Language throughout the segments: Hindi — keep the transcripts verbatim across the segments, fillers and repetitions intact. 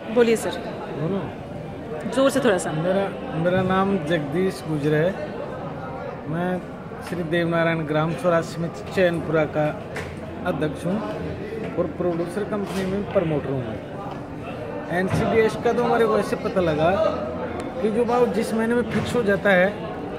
बोलिए सर। बोलो। जोर से थोड़ा सा। मेरा मेरा नाम जगदीश गुजर है। मैं श्री देवनारायण ग्राम स्वराज समिति चैनपुरा का अध्यक्ष हूँ और प्रोड्यूसर कंपनी में प्रमोटर हूँ। एन सी डी एस का तो हमारे को ऐसे पता लगा कि जो भाव जिस महीने में फिक्स हो जाता है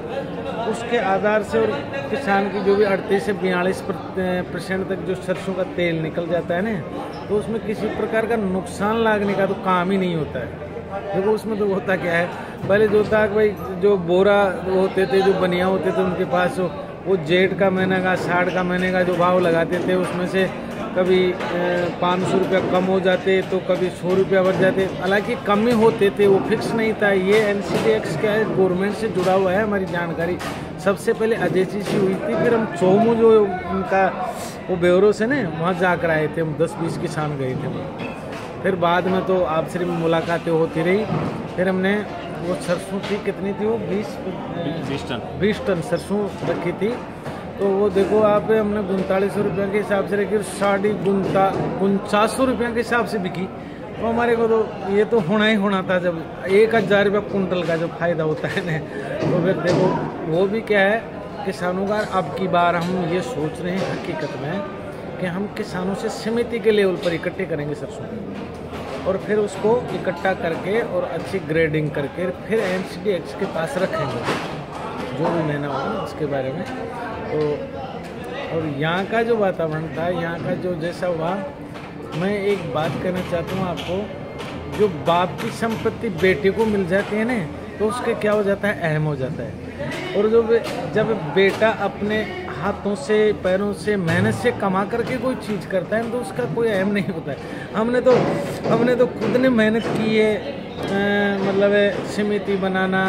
उसके आधार से और किसान की जो भी अड़तीस से बयालीस परसेंट तक जो सरसों का तेल निकल जाता है ना, तो उसमें किसी प्रकार का नुकसान लागने का तो काम ही नहीं होता है। देखो उसमें तो होता क्या है, पहले जो था कि भाई जो बोरा होते थे, जो बनिया होते थे उनके पास वो जेठ का महीने का साठ का महीने का जो भाव लगाते थे उसमें से कभी पाँच सौ रुपया कम हो जाते तो कभी सौ रुपया बढ़ जाते। हालांकि कम ही होते थे, वो फिक्स नहीं था। ये एन सी डी एक्स क्या है, गवर्नमेंट से जुड़ा हुआ है। हमारी जानकारी सबसे पहले अजयची से हुई थी, फिर हम चौमू जो उनका वो ब्यूरो से ना वहाँ जाकर आए थे, हम दस बीस किसान गए थे वहाँ। फिर बाद में तो आपसे मुलाकातें होती रही। फिर हमने वो सरसों थी, कितनी थी वो, बीस बीस टन बीस टन सरसों रखी थी। तो वो देखो आप, हमने उनतालीस सौ रुपये के हिसाब से रखी, साढ़े उनता उनचास सौ रुपये के हिसाब से बिकी। तो हमारे को तो ये तो होना ही होना था, जब एक हज़ार रुपये कुंटल का जो फायदा होता है ना। तो फिर देखो वो भी क्या है किसानों का। अब की बार हम ये सोच रहे हैं हकीकत में कि हम किसानों से समिति के लेवल पर इकट्ठे करेंगे सरसों और फिर उसको इकट्ठा करके और अच्छी ग्रेडिंग करके फिर एन सी डी एक्स के पास रखेंगे, जो भी महीना होगा उसके बारे में। तो और यहाँ का जो वातावरण था, यहाँ का जो जैसा हुआ, मैं एक बात कहना चाहता हूँ आपको। जो बाप की संपत्ति बेटे को मिल जाती है ना, तो उसके क्या हो जाता है, अहम हो जाता है। और जो जब बेटा अपने हाथों से पैरों से मेहनत से कमा करके कोई चीज़ करता है तो उसका कोई अहम नहीं होता है। हमने तो हमने तो खुद ने मेहनत की है, आ, मतलब समिति बनाना,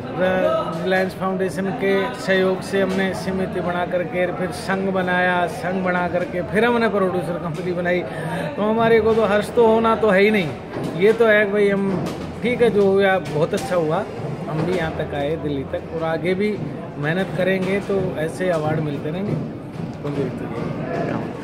रिलायंस फाउंडेशन के सहयोग से हमने समिति बना करके फिर संघ बनाया, संघ बना करके फिर हमने प्रोड्यूसर कंपनी बनाई। तो हमारे को तो हर्ष तो होना तो है ही नहीं। ये तो है भाई, हम ठीक है, जो हुआ बहुत अच्छा हुआ। हम भी यहाँ तक आए दिल्ली तक, और आगे भी मेहनत करेंगे तो ऐसे अवार्ड मिलते रहेंगे।